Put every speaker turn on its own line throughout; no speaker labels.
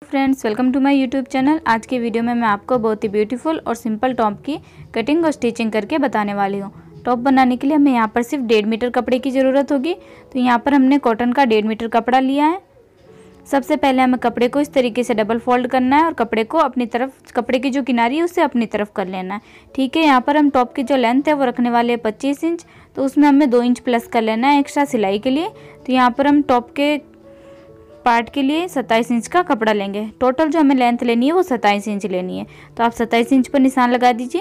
Friends, welcome to my YouTube channel. आज के video में मैं आपको बहुत ही ब्यूटीफुल और सिंपल टॉप की कटिंग और स्टिचिंग करके बताने वाली हूँ। टॉप बनाने के लिए हमें यहाँ पर सिर्फ 1.5 मीटर कपड़े की ज़रूरत होगी। तो यहाँ पर हमने कॉटन का 1.5 मीटर कपड़ा लिया है। सबसे पहले हमें कपड़े को इस तरीके से डबल फोल्ड करना है और कपड़े को अपनी तरफ, कपड़े की जो किनारी है उससे अपनी तरफ कर लेना है। ठीक है, यहाँ पर हम टॉप की जो लेंथ है वो रखने वाले हैं 25 इंच। तो उसमें हमें 2 इंच प्लस कर लेना है एक्स्ट्रा सिलाई के लिए। तो यहाँ पर हम टॉप के पार्ट के लिए 27 इंच का कपड़ा लेंगे। टोटल जो हमें लेंथ लेनी है वो 27 इंच लेनी है। तो आप 27 इंच पर निशान लगा दीजिए।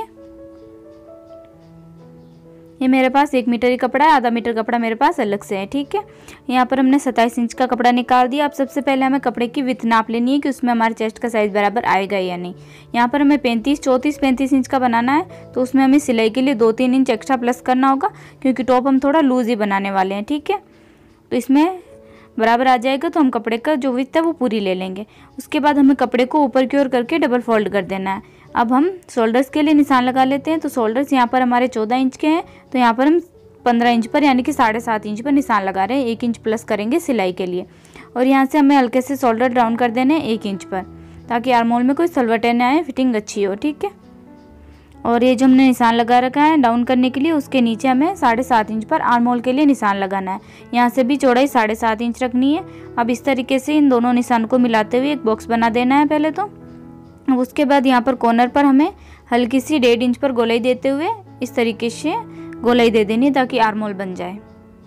ये मेरे पास 1 मीटर ही कपड़ा है, आधा मीटर कपड़ा मेरे पास अलग से है। ठीक है, यहाँ पर हमने 27 इंच का कपड़ा निकाल दिया। अब सबसे पहले हमें कपड़े की विड्थ नाप लेनी है कि उसमें हमारे चेस्ट का साइज़ बराबर आएगा या नहीं। यहाँ पर हमें 35 इंच का बनाना है। तो उसमें हमें सिलाई के लिए 2-3 इंच एक्स्ट्रा प्लस करना होगा, क्योंकि टॉप हम थोड़ा लूज ही बनाने वाले हैं। ठीक है, तो इसमें बराबर आ जाएगा तो हम कपड़े का जो विड्थ है वो पूरी ले लेंगे। उसके बाद हमें कपड़े को ऊपर की ओर करके डबल फोल्ड कर देना है। अब हम शोल्डर्स के लिए निशान लगा लेते हैं। तो शोल्डर्स यहाँ पर हमारे 14 इंच के हैं, तो यहाँ पर हम 15 इंच पर यानी कि 7.5 इंच पर निशान लगा रहे हैं। 1 इंच प्लस करेंगे सिलाई के लिए। और यहाँ से हमें हल्के से शोल्डर डाउन कर देने 1 इंच पर, ताकि आर्मोल में कोई सलवटें न आए, फिटिंग अच्छी हो। ठीक है, और ये जो हमने निशान लगा रखा है डाउन करने के लिए, उसके नीचे हमें 7.5 इंच पर आर्मोल के लिए निशान लगाना है। यहाँ से भी चौड़ाई 7.5 इंच रखनी है। अब इस तरीके से इन दोनों निशान को मिलाते हुए एक बॉक्स बना देना है पहले तो। अब उसके बाद यहाँ पर कॉर्नर पर हमें हल्की सी 1.5 इंच पर गोलाई देते हुए इस तरीके से गोलाई दे देनी है, ताकि आर्मोल बन जाए।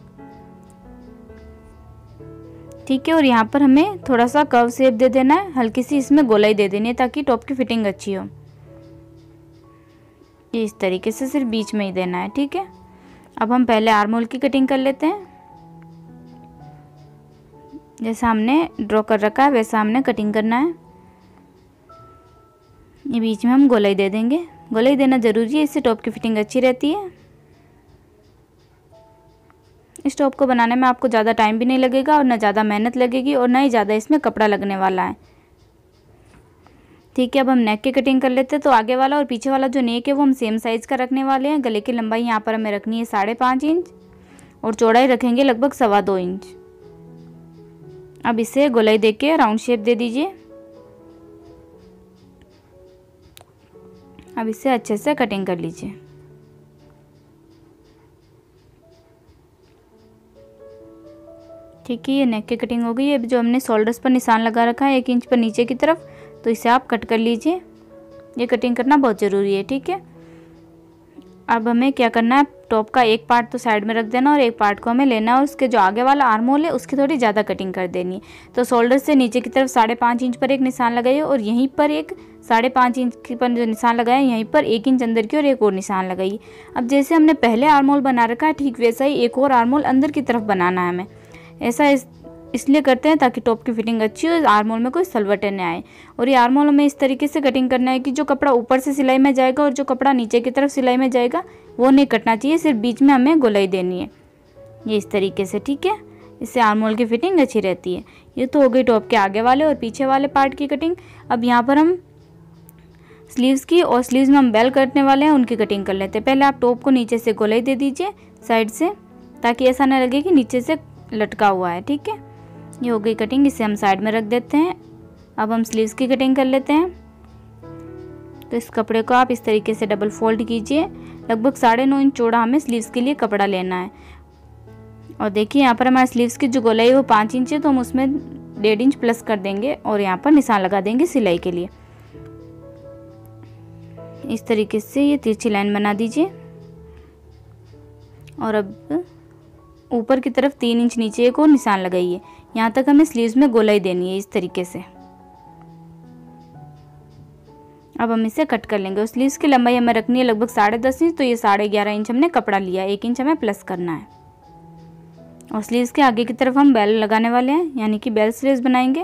ठीक है, और यहाँ पर हमें थोड़ा सा कर्व शेप दे देना है, हल्की सी इसमें गोलाई दे देनी है ताकि टॉप की फिटिंग अच्छी हो। ये इस तरीके से सिर्फ बीच में ही देना है। ठीक है, अब हम पहले आर्मोल की कटिंग कर लेते हैं। जैसा हमने ड्रॉ कर रखा है वैसा हमने कटिंग करना है। ये बीच में हम गोलाई दे देंगे। गोलाई देना ज़रूरी है, इससे टॉप की फिटिंग अच्छी रहती है। इस टॉप को बनाने में आपको ज़्यादा टाइम भी नहीं लगेगा और ना ज़्यादा मेहनत लगेगी और ना ही ज़्यादा इसमें कपड़ा लगने वाला है। ठीक है, अब हम नेक की कटिंग कर लेते हैं। तो आगे वाला और पीछे वाला जो नेक है वो हम सेम साइज़ का रखने वाले हैं। गले की लंबाई यहाँ पर हमें रखनी है 5.5 इंच और चौड़ाई रखेंगे लगभग 2.25 इंच। अब इसे गोलाई देके राउंड शेप दे दीजिए। अब इसे अच्छे से कटिंग कर लीजिए। ठीक है, ये नेक की कटिंग हो गई है। अब जो हमने शोल्डर्स पर निशान लगा रखा है 1 इंच पर नीचे की तरफ, तो इसे आप कट कर लीजिए। ये कटिंग करना बहुत ज़रूरी है। ठीक है, अब हमें क्या करना है, टॉप का एक पार्ट तो साइड में रख देना और एक पार्ट को हमें लेना है और उसके जो आगे वाला आर्मोल है उसकी थोड़ी ज़्यादा कटिंग कर देनी है। तो शोल्डर से नीचे की तरफ 5.5 इंच पर एक निशान लगाइए और यहीं पर एक 5.5 इंच पर जो निशान लगाया यहीं पर 1 इंच अंदर की और एक और निशान लगाइए। अब जैसे हमने पहले आर्मोल बना रखा है ठीक वैसा ही एक और आर्मोल अंदर की तरफ बनाना है हमें। ऐसा इसलिए करते हैं ताकि टॉप की फिटिंग अच्छी हो, आर्मोल में कोई सलवटें न आए। और ये आर्मोल हमें इस तरीके से कटिंग करना है कि जो कपड़ा ऊपर से सिलाई में जाएगा और जो कपड़ा नीचे की तरफ सिलाई में जाएगा वो नहीं कटना चाहिए, सिर्फ बीच में हमें गोलाई देनी है। ये इस तरीके से। ठीक है, इससे आर्मोल की फिटिंग अच्छी रहती है। ये तो हो गई टॉप के आगे वाले और पीछे वाले पार्ट की कटिंग। अब यहाँ पर हम स्लीव्स की, और स्लीव्स में हम बेल कटने वाले हैं उनकी कटिंग कर लेते हैं। पहले आप टॉप को नीचे से गोलाई दे दीजिए साइड से, ताकि ऐसा ना लगे कि नीचे से लटका हुआ है। ठीक है, ये हो गई कटिंग, इसे हम साइड में रख देते हैं। अब हम स्लीव्स की कटिंग कर लेते हैं। तो इस कपड़े को आप इस तरीके से डबल फोल्ड कीजिए। लगभग 9.5 इंच चौड़ा हमें स्लीव्स के लिए कपड़ा लेना है। और देखिए यहाँ पर हमारे स्लीव्स की जो गोलाई है वो 5 इंच है, तो हम उसमें 1.5 इंच प्लस कर देंगे और यहाँ पर निशान लगा देंगे सिलाई के लिए। इस तरीके से ये तिरछी लाइन बना दीजिए। और अब ऊपर की तरफ 3 इंच नीचे एक और निशान लगाइए। यहाँ तक हमें स्लीव्स में गोलाई देनी है इस तरीके से। अब हम इसे कट कर लेंगे। और स्लीव्स की लंबाई हमें रखनी है लगभग 10.5 इंच, तो ये 11.5 इंच हमने कपड़ा लिया, 1 इंच हमें प्लस करना है। और स्लीव्स के आगे की तरफ हम बेल लगाने वाले हैं, यानी कि बेल स्लीव्स बनाएंगे।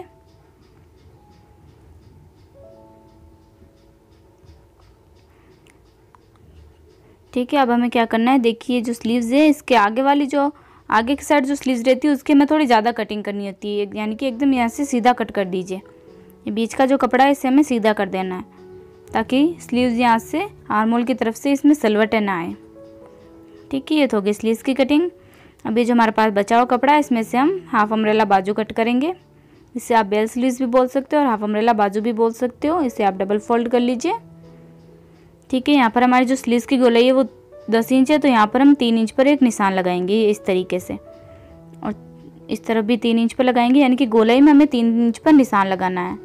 ठीक है, अब हमें क्या करना है, देखिए जो स्लीव्स है इसके आगे वाली जो आगे की साइड जो स्लीव्स रहती है उसके में थोड़ी ज़्यादा कटिंग करनी होती है, यानी कि एकदम यहाँ से सीधा कट कर दीजिए। ये बीच का जो कपड़ा है इसे हमें सीधा कर देना है, ताकि स्लीव्स यहाँ से आर्मोल की तरफ से इसमें सलवटें ना आए। ठीक है, ये तो हो गई स्लीव्स की कटिंग। अभी जो हमारे पास बचा हुआ कपड़ा है इसमें से हम हाफ अम्ब्रेला बाजू कट करेंगे। इसे आप बेल स्लीव्स भी बोल सकते हो और हाफ अम्ब्रेला बाजू भी बोल सकते हो। इसे आप डबल फोल्ड कर लीजिए। ठीक है, यहाँ पर हमारी जो स्लीव्स की गोलाई है वो 10 इंच है, तो यहाँ पर हम 3 इंच पर एक निशान लगाएंगे इस तरीके से, और इस तरफ भी 3 इंच पर लगाएंगे, यानी कि गोलाई में हमें 3 इंच पर निशान लगाना है,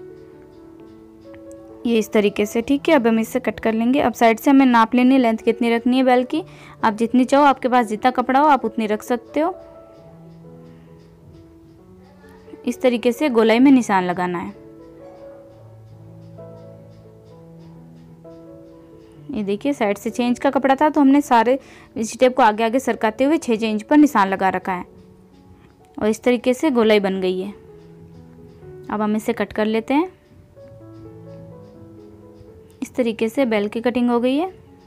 ये इस तरीके से। ठीक है, अब हम इसे कट कर लेंगे। अब साइड से हमें नाप लेनी है लेंथ कितनी रखनी है बेल की। आप जितनी चाहो, आपके पास जितना कपड़ा हो आप उतनी रख सकते हो। इस तरीके से गोलाई में निशान लगाना है। ये देखिए, साइड से 6 इंच का कपड़ा था, तो हमने सारे इस टेप को आगे आगे सरकाते हुए 6 इंच पर निशान लगा रखा है, और इस तरीके से गोलाई बन गई है। अब हम इसे कट कर लेते हैं। इस तरीके से बेल की कटिंग हो गई है।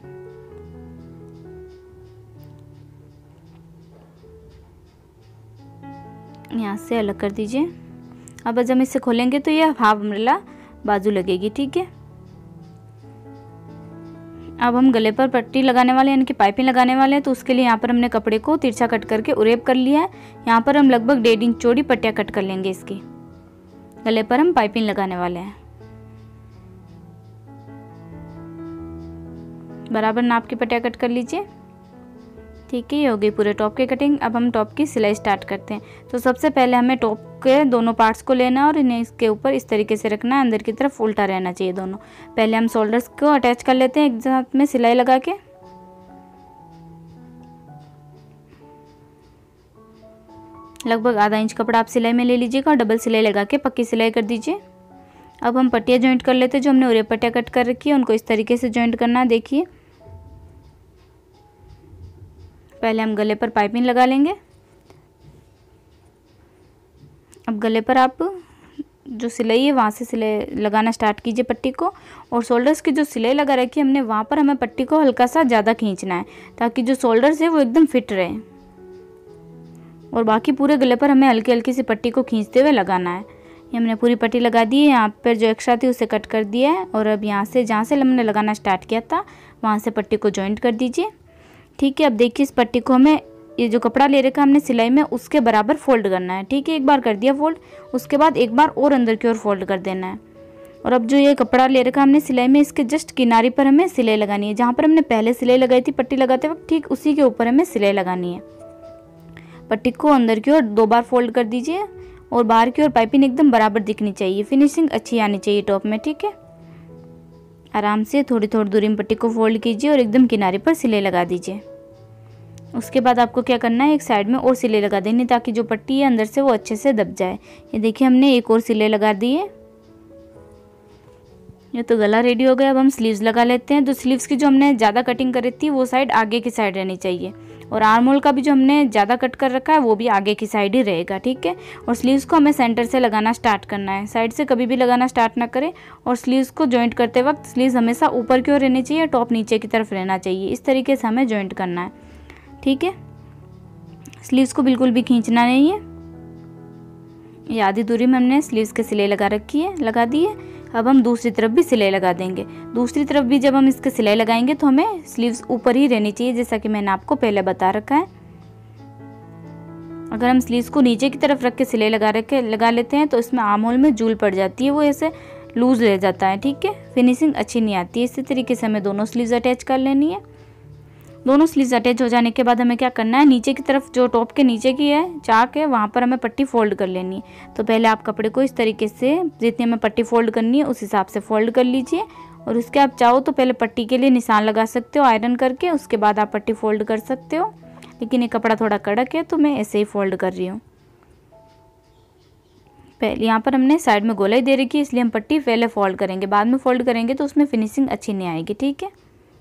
यहाँ से अलग कर दीजिए। अब जब हम इसे खोलेंगे तो ये हाफ अम्ब्रेला बाजू लगेगी। ठीक है, अब हम गले पर पट्टी लगाने वाले यानी कि पाइपिंग लगाने वाले हैं, तो उसके लिए यहाँ पर हमने कपड़े को तिरछा कट करके उरेप कर लिया है। यहाँ पर हम लगभग 1.5 इंच चौड़ी पट्टियाँ कट कर लेंगे। इसकी गले पर हम पाइपिंग लगाने वाले हैं। बराबर नाप की पट्टियाँ कट कर लीजिए। ठीक है, ये हो गई पूरे टॉप की कटिंग। अब हम टॉप की सिलाई स्टार्ट करते हैं। तो सबसे पहले हमें टॉप के दोनों पार्ट्स को लेना है और इन्हें इसके ऊपर इस तरीके से रखना है, अंदर की तरफ उल्टा रहना चाहिए दोनों। पहले हम शोल्डर्स को अटैच कर लेते हैं एक साथ में सिलाई लगा के। लगभग आधा इंच कपड़ा आप सिलाई में ले लीजिएगा और डबल सिलाई लगा के पक्की सिलाई कर दीजिए। अब हम पट्टियाँ ज्वाइंट कर लेते हैं। जो हमने उरे पट्टियाँ कट कर रखी है उनको इस तरीके से ज्वाइंट करना है। देखिए, पहले हम गले पर पाइपिंग लगा लेंगे। अब गले पर आप जो सिलाई है वहाँ से सिलाई लगाना स्टार्ट कीजिए पट्टी को, और शोल्डर्स की जो सिलाई लगा रखी है हमने वहाँ पर हमें पट्टी को हल्का सा ज़्यादा खींचना है, ताकि जो शोल्डर्स है वो एकदम फिट रहे, और बाकी पूरे गले पर हमें हल्की हल्की सी पट्टी को खींचते हुए लगाना है। ये हमने पूरी पट्टी लगा दी है। यहाँ पर जो एक्स्ट्रा थी उसे कट कर दिया है, और अब यहाँ से जहाँ से हमने लगाना स्टार्ट किया था वहाँ से पट्टी को जॉइंट कर दीजिए। ठीक है, अब देखिए इस पट्टी को हमें ये जो कपड़ा ले रखा हमने सिलाई में उसके बराबर फोल्ड करना है। ठीक है, एक बार कर दिया फोल्ड, उसके बाद एक बार और अंदर की ओर फोल्ड कर देना है। और अब जो ये कपड़ा ले रखा हमने सिलाई में, इसके जस्ट किनारे पर हमें सिलाई लगानी है। जहाँ पर हमने पहले सिलाई लगाई थी पट्टी लगाते वक्त, ठीक उसी के ऊपर हमें सिलाई लगानी है। पट्टी को अंदर की ओर 2 बार फोल्ड कर दीजिए, और बाहर की ओर पाइपिंग एकदम बराबर दिखनी चाहिए, फिनिशिंग अच्छी आनी चाहिए टॉप में। ठीक है, आराम से थोड़ी थोड़ी दूरी में पट्टी को फोल्ड कीजिए और एकदम किनारे पर सिलाई लगा दीजिए। उसके बाद आपको क्या करना है, एक साइड में और सिलाई लगा देनी, ताकि जो पट्टी है अंदर से वो अच्छे से दब जाए। ये देखिए, हमने एक और सिलाई लगा दी है। ये तो गला रेडी हो गया। अब हम स्लीव्स लगा लेते हैं। तो स्लीव्स की जो हमने ज़्यादा कटिंग करी थी वो साइड आगे की साइड रहनी चाहिए, और आर्म होल का भी जो हमने ज़्यादा कट कर रखा है वो भी आगे की साइड ही रहेगा। ठीक है, और स्लीव्स को हमें सेंटर से लगाना स्टार्ट करना है, साइड से कभी भी लगाना स्टार्ट ना करें। और स्लीव्स को जॉइंट करते वक्त स्लीव्स हमेशा ऊपर की ओर रहनी चाहिए, टॉप नीचे की तरफ रहना चाहिए। इस तरीके से हमें जॉइंट करना है। ठीक है, स्लीव्स को बिल्कुल भी खींचना नहीं है। ये आधी दूरी में हमने स्लीव्स के सिलाई लगा रखी है, लगा दी है। अब हम दूसरी तरफ भी सिलाई लगा देंगे। दूसरी तरफ भी जब हम इसके सिलाई लगाएंगे तो हमें स्लीव्स ऊपर ही रहनी चाहिए, जैसा कि मैंने आपको पहले बता रखा है। अगर हम स्लीव्स को नीचे की तरफ रख के सिलाई लगा लेते हैं तो इसमें आर्म होल में जूल पड़ जाती है, वो ऐसे लूज ले जाता है। ठीक है, फिनिशिंग अच्छी नहीं आती है। इसी तरीके से हमें दोनों स्लीव्स अटैच कर लेनी है। दोनों स्लीव्स अटैच हो जाने के बाद हमें क्या करना है, नीचे की तरफ जो टॉप के नीचे की है चाक है वहाँ पर हमें पट्टी फोल्ड कर लेनी है। तो पहले आप कपड़े को इस तरीके से जितनी हमें पट्टी फोल्ड करनी है उस हिसाब से फोल्ड कर लीजिए, और उसके आप चाहो तो पहले पट्टी के लिए निशान लगा सकते हो आयरन करके, उसके बाद आप पट्टी फोल्ड कर सकते हो। लेकिन ये कपड़ा थोड़ा कड़क है तो मैं ऐसे ही फोल्ड कर रही हूँ। पहले यहाँ पर हमने साइड में गोलाई दे रखी है, इसलिए हम पट्टी पहले फोल्ड करेंगे, बाद में फोल्ड करेंगे तो उसमें फिनिशिंग अच्छी नहीं आएगी। ठीक है,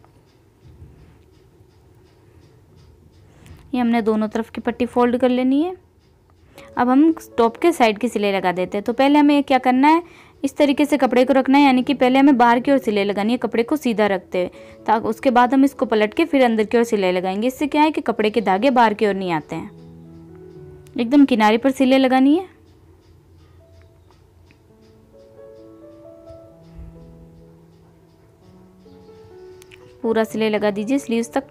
ये हमने दोनों तरफ की पट्टी फोल्ड कर लेनी है। अब हम टॉप के साइड की सिलाई लगा देते हैं। तो पहले हमें क्या करना है, इस तरीके से कपड़े को रखना है, यानी कि पहले हमें बाहर की ओर सिलाई लगानी है कपड़े को सीधा रखते हुए, ताकि उसके बाद हम इसको पलट के फिर अंदर की ओर सिलाई लगाएंगे। इससे क्या है कि कपड़े के धागे बाहर की ओर नहीं आते हैं। एकदम किनारे पर सिलाई लगानी है। पूरा सिलाई लगा दीजिए स्लीव्स तक,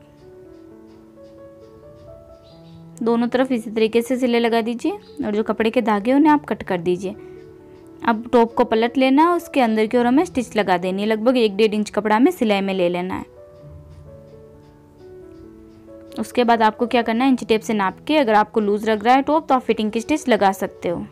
दोनों तरफ इसी तरीके से सिलाई लगा दीजिए, और जो कपड़े के धागे उन्हें आप कट कर दीजिए। अब टॉप को पलट लेना है, उसके अंदर की ओर हमें स्टिच लगा देनी है। लगभग 1-1.5 इंच कपड़ा हमें सिलाई में ले लेना है। उसके बाद आपको क्या करना है, इंची टेप से नाप के, अगर आपको लूज लग रहा है टॉप तो आप फिटिंग की स्टिच लगा सकते हो।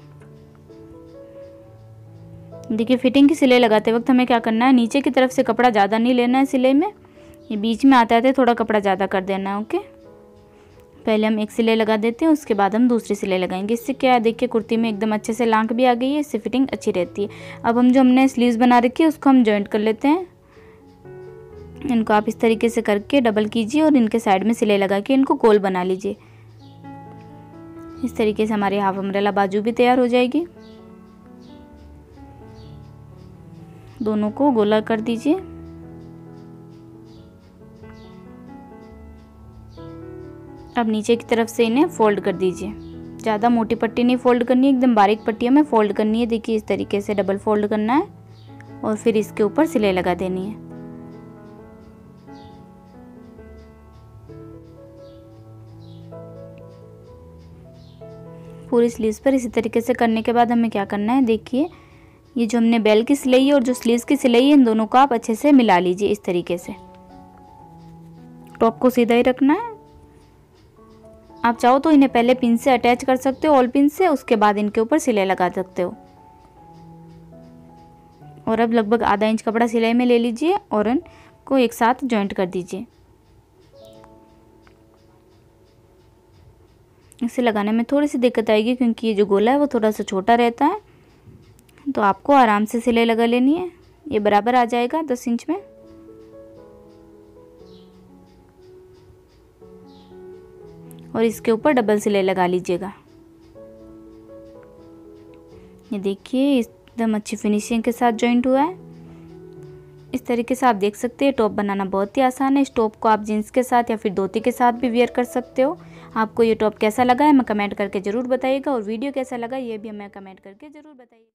देखिए फिटिंग की सिलाई लगाते वक्त हमें क्या करना है, नीचे की तरफ से कपड़ा ज़्यादा नहीं लेना है सिलाई में, ये बीच में आते आते थोड़ा कपड़ा ज़्यादा कर देना है। ओके, पहले हम एक सिलाई लगा देते हैं, उसके बाद हम दूसरी सिलाई लगाएंगे। इससे क्या है, देखिए कुर्ती में एकदम अच्छे से लांक भी आ गई है, इससे फिटिंग अच्छी रहती है। अब हम जो हमने स्लीव्स बना रखी है उसको हम जॉइंट कर लेते हैं। इनको आप इस तरीके से करके डबल कीजिए और इनके साइड में सिलाई लगा के इनको गोल बना लीजिए। इस तरीके से हमारी हाफ अम्ब्रेला बाजू भी तैयार हो जाएगी। दोनों को गोला कर दीजिए। अब नीचे की तरफ से इन्हें फोल्ड कर दीजिए। ज़्यादा मोटी पट्टी नहीं फोल्ड करनी है, एकदम बारीक पट्टी हमें फोल्ड करनी है। देखिए इस तरीके से डबल फोल्ड करना है और फिर इसके ऊपर सिलाई लगा देनी है। पूरी स्लीव्स पर इसी तरीके से करने के बाद हमें क्या करना है, देखिए ये जो हमने बेल की सिलाई है और जो स्लीव्स की सिलाई है, इन दोनों को आप अच्छे से मिला लीजिए। इस तरीके से टॉप को सीधा ही रखना है। आप चाहो तो इन्हें पहले पिन से अटैच कर सकते हो, ऑल पिन से, उसके बाद इनके ऊपर सिलाई लगा सकते हो। और अब लगभग आधा इंच कपड़ा सिलाई में ले लीजिए और इनको एक साथ जॉइंट कर दीजिए। इसे लगाने में थोड़ी सी दिक्कत आएगी क्योंकि ये जो गोला है वो थोड़ा सा छोटा रहता है, तो आपको आराम से सिलाई लगा लेनी है। ये बराबर आ जाएगा 10 इंच में। और इसके ऊपर डबल सिलाई लगा लीजिएगा। ये देखिए एकदम अच्छी फिनिशिंग के साथ जॉइंट हुआ है। इस तरीके से आप देख सकते हैं टॉप बनाना बहुत ही आसान है। इस टॉप को आप जीन्स के साथ या फिर धोती के साथ भी वेयर कर सकते हो। आपको ये टॉप कैसा लगा है हमें कमेंट करके ज़रूर बताइएगा, और वीडियो कैसा लगा ये भी हमें कमेंट करके ज़रूर बताइए।